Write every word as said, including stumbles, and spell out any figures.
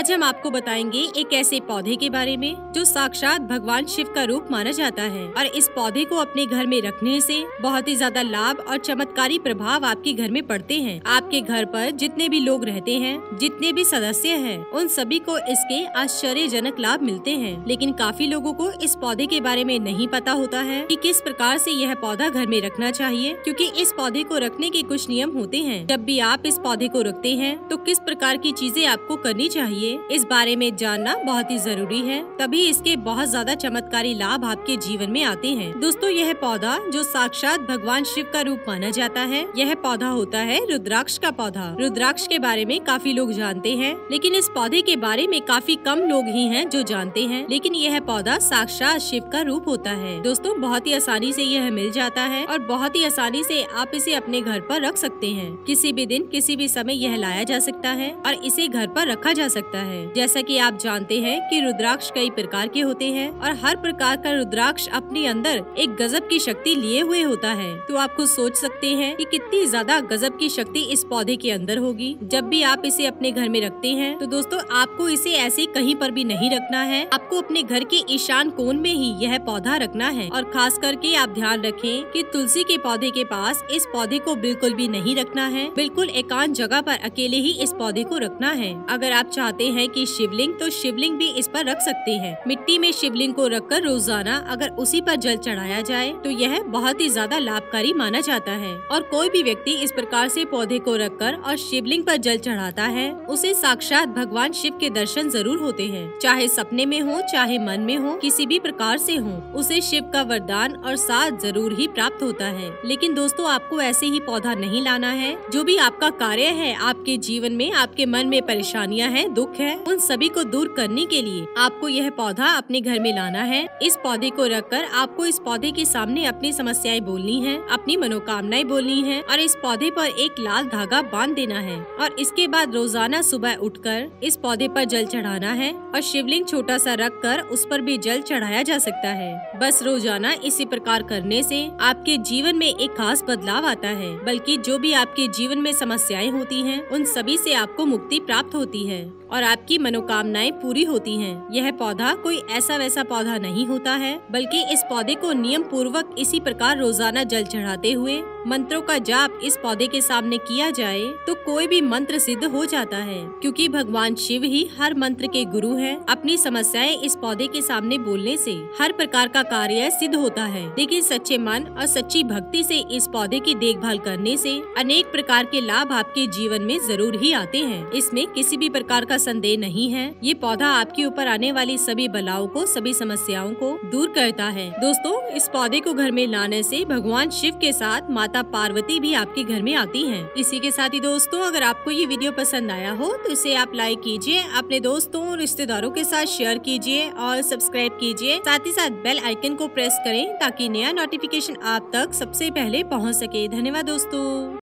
आज हम आपको बताएंगे एक ऐसे पौधे के बारे में जो साक्षात भगवान शिव का रूप माना जाता है और इस पौधे को अपने घर में रखने से बहुत ही ज्यादा लाभ और चमत्कारी प्रभाव आपके घर में पड़ते हैं। आपके घर पर जितने भी लोग रहते हैं, जितने भी सदस्य हैं, उन सभी को इसके आश्चर्यजनक लाभ मिलते हैं। लेकिन काफी लोगों को इस पौधे के बारे में नहीं पता होता है कि किस प्रकार से यह पौधा घर में रखना चाहिए, क्योंकि इस पौधे को रखने के कुछ नियम होते हैं। जब भी आप इस पौधे को रखते हैं तो किस प्रकार की चीजें आपको करनी चाहिए, इस बारे में जानना बहुत ही जरूरी है। तभी इसके बहुत ज्यादा चमत्कारी लाभ आपके जीवन में आते हैं। दोस्तों, यह पौधा जो साक्षात भगवान शिव का रूप माना जाता है, यह पौधा होता है रुद्राक्ष का पौधा। रुद्राक्ष के बारे में काफी लोग जानते हैं, लेकिन इस पौधे के बारे में काफी कम लोग ही हैं जो जानते हैं। लेकिन यह पौधा साक्षात शिव का रूप होता है। दोस्तों, बहुत ही आसानी से यह मिल जाता है और बहुत ही आसानी से आप इसे अपने घर पर रख सकते हैं। किसी भी दिन, किसी भी समय यह लाया जा सकता है और इसे घर पर रखा जा सकता है। जैसा कि आप जानते हैं कि रुद्राक्ष कई प्रकार के होते हैं और हर प्रकार का रुद्राक्ष अपने अंदर एक गजब की शक्ति लिए हुए होता है। तो आप खुद सोच सकते हैं कि कितनी ज्यादा गजब की शक्ति इस पौधे के अंदर होगी। जब भी आप इसे अपने घर में रखते हैं तो दोस्तों, आपको इसे ऐसे कहीं पर भी नहीं रखना है। आपको अपने घर के ईशान कोण में ही यह पौधा रखना है। और खास करके आप ध्यान रखें कि तुलसी के पौधे के पास इस पौधे को बिल्कुल भी नहीं रखना है। बिल्कुल एकांत जगह पर अकेले ही इस पौधे को रखना है। अगर आप चाहते हैं कि शिवलिंग, तो शिवलिंग भी इस पर रख सकते हैं। मिट्टी में शिवलिंग को रखकर रोजाना अगर उसी पर जल चढ़ाया जाए तो यह बहुत ही ज्यादा लाभकारी माना जाता है। और कोई भी व्यक्ति इस प्रकार से पौधे को रखकर और शिवलिंग पर जल चढ़ाता है, उसे साक्षात भगवान शिव के दर्शन जरूर होते हैं। चाहे सपने में हो, चाहे मन में हो, किसी भी प्रकार से हो, उसे शिव का वरदान और साथ जरूर ही प्राप्त होता है। लेकिन दोस्तों, आपको ऐसे ही पौधा नहीं लाना है। जो भी आपका कार्य है, आपके जीवन में आपके मन में परेशानियां हैं, दुख है, उन सभी को दूर करने के लिए आपको यह पौधा अपने घर में लाना है। इस पौधे को रखकर आपको इस पौधे के सामने अपनी समस्याएं बोलनी है, अपनी मनोकामनाएं बोलनी है और इस पौधे पर एक लाल धागा बांध देना है। और इसके बाद रोजाना सुबह उठकर इस पौधे पर जल चढ़ाना है और शिवलिंग छोटा सा रखकर उस पर भी जल चढ़ाया जा सकता है। बस रोजाना इसी प्रकार करने से आपके जीवन में एक खास बदलाव आता है। बल्कि जो भी आपके जीवन में समस्याएं होती हैं, उन सभी से आपको मुक्ति प्राप्त होती है और आपकी मनोकामनाएं पूरी होती हैं। यह पौधा कोई ऐसा वैसा पौधा नहीं होता है, बल्कि इस पौधे को नियम पूर्वक इसी प्रकार रोजाना जल चढ़ाते हुए मंत्रों का जाप इस पौधे के सामने किया जाए तो कोई भी मंत्र सिद्ध हो जाता है। क्योंकि भगवान शिव ही हर मंत्र के गुरु हैं। अपनी समस्याएं इस पौधे के सामने बोलने से हर प्रकार का कार्य सिद्ध होता है। लेकिन सच्चे मन और सच्ची भक्ति से इस पौधे की देखभाल करने से अनेक प्रकार के लाभ आपके जीवन में जरूर ही आते हैं। इसमें किसी भी प्रकार का संदेह नहीं है। ये पौधा आपके ऊपर आने वाली सभी बलाओं को, सभी समस्याओं को दूर करता है। दोस्तों, इस पौधे को घर में लाने से भगवान शिव के साथ माता पार्वती भी आपके घर में आती हैं। इसी के साथ ही दोस्तों, अगर आपको ये वीडियो पसंद आया हो तो इसे आप लाइक कीजिए, अपने दोस्तों और रिश्तेदारों के साथ शेयर कीजिए और सब्सक्राइब कीजिए। साथ ही साथ बेल आइकन को प्रेस करें ताकि नया नोटिफिकेशन आप तक सबसे पहले पहुँच सके। धन्यवाद दोस्तों।